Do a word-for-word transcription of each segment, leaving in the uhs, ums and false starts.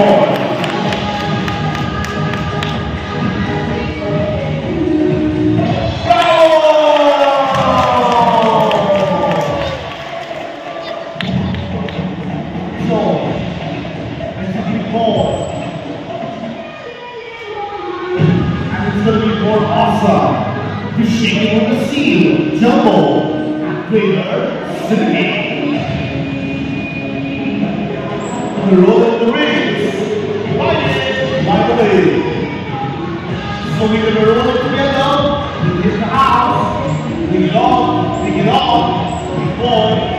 It's going to be more awesome. You're shaking on the seal, jumbo, and greater symphony. We're rolling the rings. Right in, right away. So we're going to roll it together. We hit the house. We get off, we get off. We fall.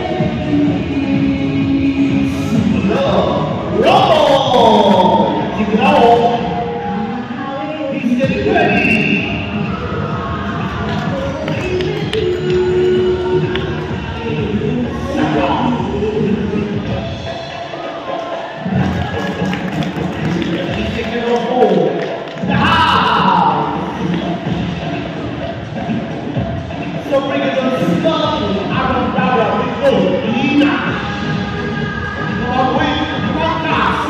Super love. Roll! Keep it on. He's getting ready. So bring it on the stuff, I don't know, we go, Lina. Come on, wait, come on, fast.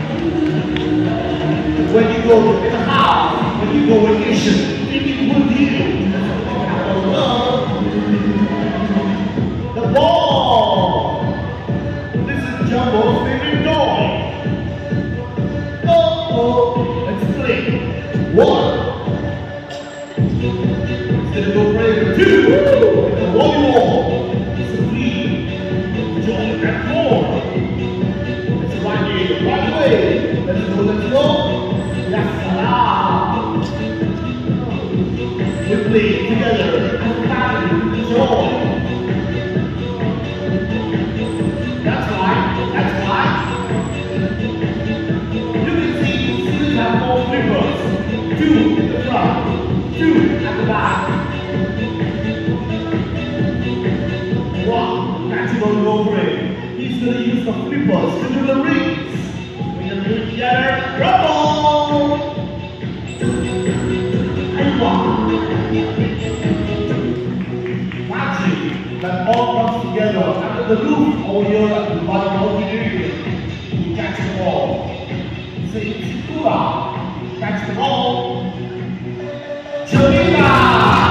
When you go in the house, when you go vacation, think it will deal. I love the ball. This is Jumbo's favorite toy. Oh, oh, let's play. One. Let's go play two. The volleyball. Three. Join at four. Let's right here, right away. Let's go, let's go. That's allowed. We play together. Happy, joy. That's right. That's right. You can see students have four flippers. Two in the front. Two at the back. One, that's going to go great. He's going to use the flippers to do the rings. We're going to do it together. Rumble! And one. Magic that all comes together under the roof over here at the bottom of the area. We catch the ball. Say, Sikura, catch the ball. Cholita!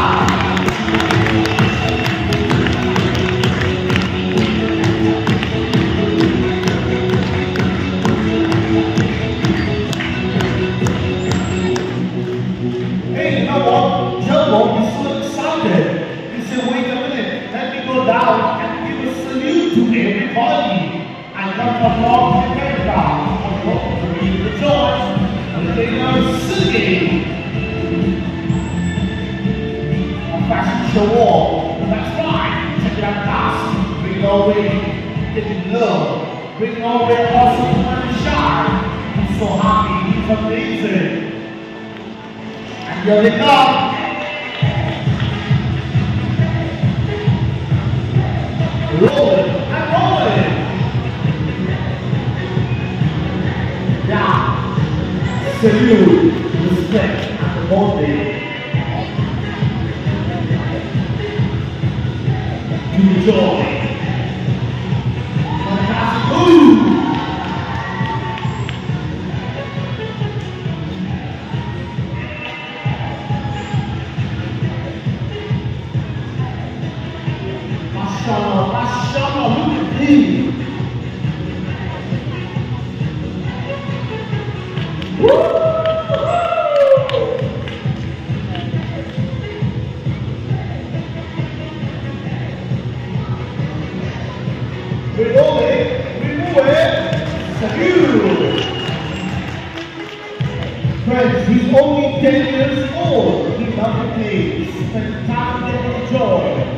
Hey, you know what? Jumbo is so excited. He said, wait a minute, let me go down and give a salute to everybody. I come from North America. I'm going to read the George, and they are singing. Fashion show all. That's right. Check it out, class. Bring it all way. Get it love. Bring it all way. Awesome and shy. He's so happy. He's amazing. And here they come. Rolling and rolling. Yeah. Salute, respect, and motivate. Enjoy. Fantastic. Ooh. Mashallah, mashallah, look at him. Woo! We roll it, we move it, salute! Friends, he's only ten years old. He loves the play. Spectacular joy.